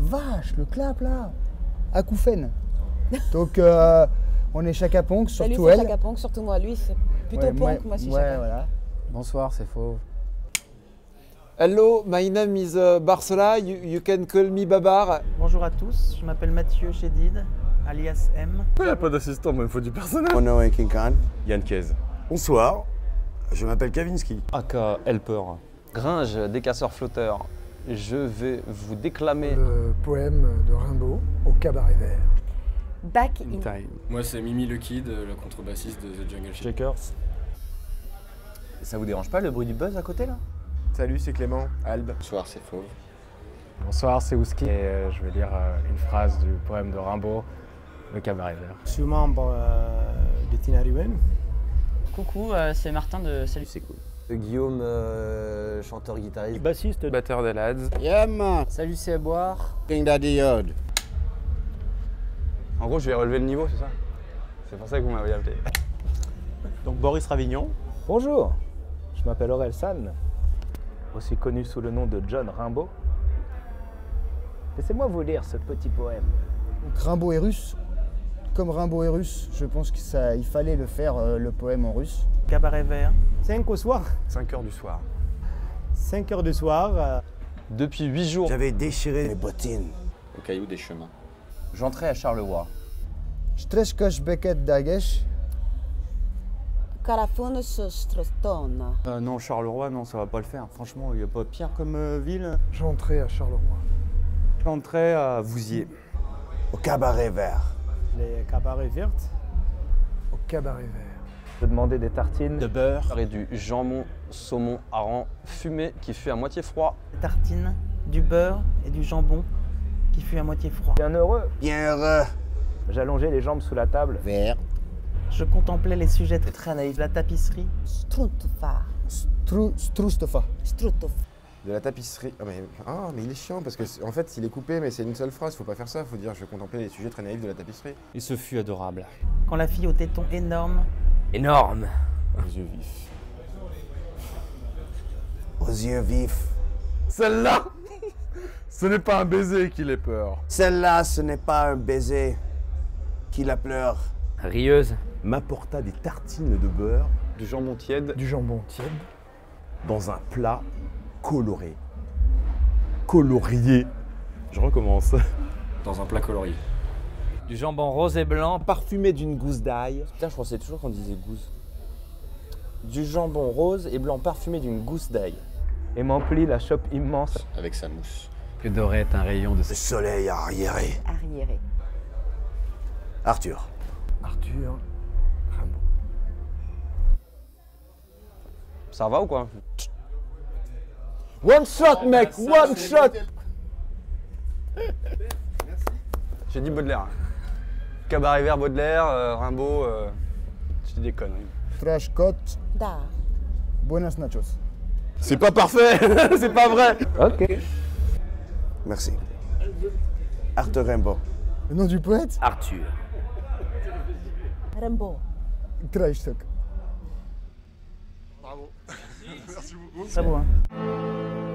vache, le clap là. Acouphène. Donc on est Chaka Ponk, surtout lui, elle. Chaka Ponk, surtout moi. Lui, c'est plutôt Ponk, moi c'est Chaka. Voilà. Bonsoir, c'est faux. Hello, my name is Barsola. You can call me Babar. Bonjour à tous, je m'appelle Mathieu Chédid, alias M. Il n'y a pas d'assistant, mais il faut du personnel. Mon nom est King Khan. Yann Kez. Bonsoir, je m'appelle Kavinsky. Aka Helper. Gringe, décasseur flotteur. Je vais vous déclamer le poème de Rimbaud au Cabaret Vert. Back in Time. Moi, c'est Mimi le Kid, le contrebassiste de The Jungle Shake. Shakers. Ça vous dérange pas le bruit du buzz à côté là? Salut, c'est Clément, Albe. Bonsoir, c'est Fauve. Bonsoir, c'est Ouski. Et je vais lire une phrase du poème de Rimbaud, Le Cabaret Vert. Je suis membre de Tinariwen. Coucou, c'est Martin de Salut c'est cool. Guillaume, chanteur-guitariste. Bassiste, Batteur des Lads. Yeah man, Salut, c'est Boire. King Daddy Yod. En gros, je vais relever le niveau, c'est ça? C'est pour ça que vous m'avez appelé. Donc Boris Ravignon. Bonjour, je m'appelle Aurel San, aussi connu sous le nom de John Rimbaud. Laissez-moi vous lire ce petit poème. Donc Rimbaud est russe. Comme Rimbaud est russe, je pense qu'il fallait le faire, le poème en russe. Cabaret Vert. 5 au soir. 5 heures du soir. 5 heures du soir. Depuis 8 jours, J'avais déchiré mes bottines. Au caillou des chemins. j'entrais à Charleroi. Streshkosh Beket Dagesh. Carafone Strostone. Non, Charleroi, non, ça va pas le faire. Franchement, il n'y a pas pire comme ville. J'entrais à Charleroi. J'entrais à Vouziers. Au Cabaret Vert. Les cabarets verts. Au Cabaret Vert. Je demandais des tartines. De beurre et du jambon, saumon, hareng fumé qui fut à moitié froid. Des tartines, du beurre et du jambon qui fut à moitié froid. Bien heureux. Bien heureux. J'allongeais les jambes sous la table. Vert. Je contemplais les sujets très naïfs. La tapisserie. Struntufa. Strustofa. Strutuf. De la tapisserie. Mais il est chiant parce que en fait il est coupé mais c'est une seule phrase, faut pas faire ça, faut dire je contemplais les sujets très naïfs de la tapisserie. Et ce fut adorable. Quand la fille au téton énorme. Énorme. Les yeux vifs. Aux yeux vifs. Celle-là, ce n'est pas un baiser qu'il ait peur. Celle-là, ce n'est pas un baiser qui la pleure. Rieuse. M'apporta des tartines de beurre, du jambon tiède, Du jambon tiède. dans un plat coloré. Colorié. Je recommence. Dans un plat colorié. Du jambon rose et blanc. Parfumé d'une gousse d'ail. Putain, je pensais toujours qu'on disait gousse. Du jambon rose et blanc parfumé d'une gousse d'ail. Et m'emplit la chope immense. Avec sa mousse. Que doré un rayon de... Le soleil arriéré. Arriéré. Arthur. Arthur Rimbaud. Ça va ou quoi? One shot, mec, one shot. J'ai dit Baudelaire. Cabaret vert, Baudelaire, Rimbaud. Je dis des conneries. Streshkot. Da. Buenas nachos. C'est pas parfait, c'est pas vrai. Ok. Merci. Arthur Rimbaud. Le nom du poète? Arthur. Rimbaud. Trashtok. Très beau, hein.